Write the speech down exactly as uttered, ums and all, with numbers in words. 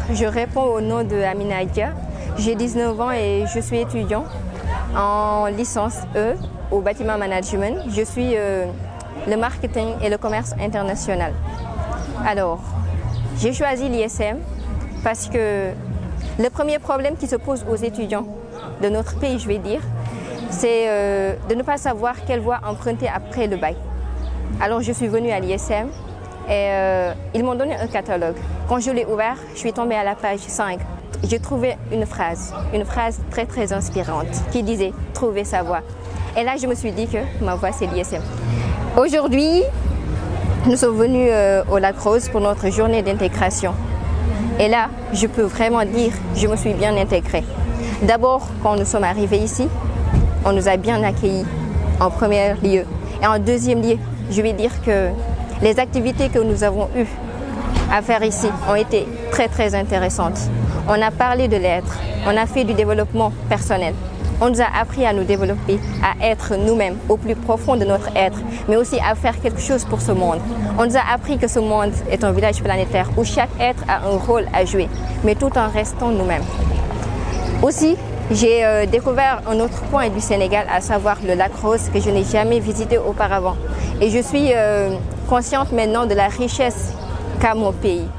je réponds au nom de Amina Dia. J'ai dix-neuf ans et je suis étudiant en licence E au bâtiment management. Je suis euh, le marketing et le commerce international. Alors, j'ai choisi l'I S M parce que le premier problème qui se pose aux étudiants de notre pays, je vais dire, c'est euh, de ne pas savoir quelle voie emprunter après le bac. Alors, je suis venue à l'I S M et euh, ils m'ont donné un catalogue. Quand je l'ai ouvert, je suis tombée à la page cinq. J'ai trouvé une phrase, une phrase très très inspirante qui disait « Trouver sa voie ». Et là, je me suis dit que ma voie, c'est l'I S M. Aujourd'hui, nous sommes venus euh, au Lac Rose pour notre journée d'intégration. Et là, je peux vraiment dire que je me suis bien intégrée. D'abord, quand nous sommes arrivés ici, on nous a bien accueillis en premier lieu. Et en deuxième lieu, je vais dire que les activités que nous avons eues à faire ici ont été très très intéressantes. On a parlé de l'être, on a fait du développement personnel. On nous a appris à nous développer, à être nous-mêmes au plus profond de notre être, mais aussi à faire quelque chose pour ce monde. On nous a appris que ce monde est un village planétaire où chaque être a un rôle à jouer, mais tout en restant nous-mêmes. Aussi, j'ai euh, découvert un autre point du Sénégal, à savoir le Lac Rose, que je n'ai jamais visité auparavant. Et je suis euh, consciente maintenant de la richesse qu'a mon pays.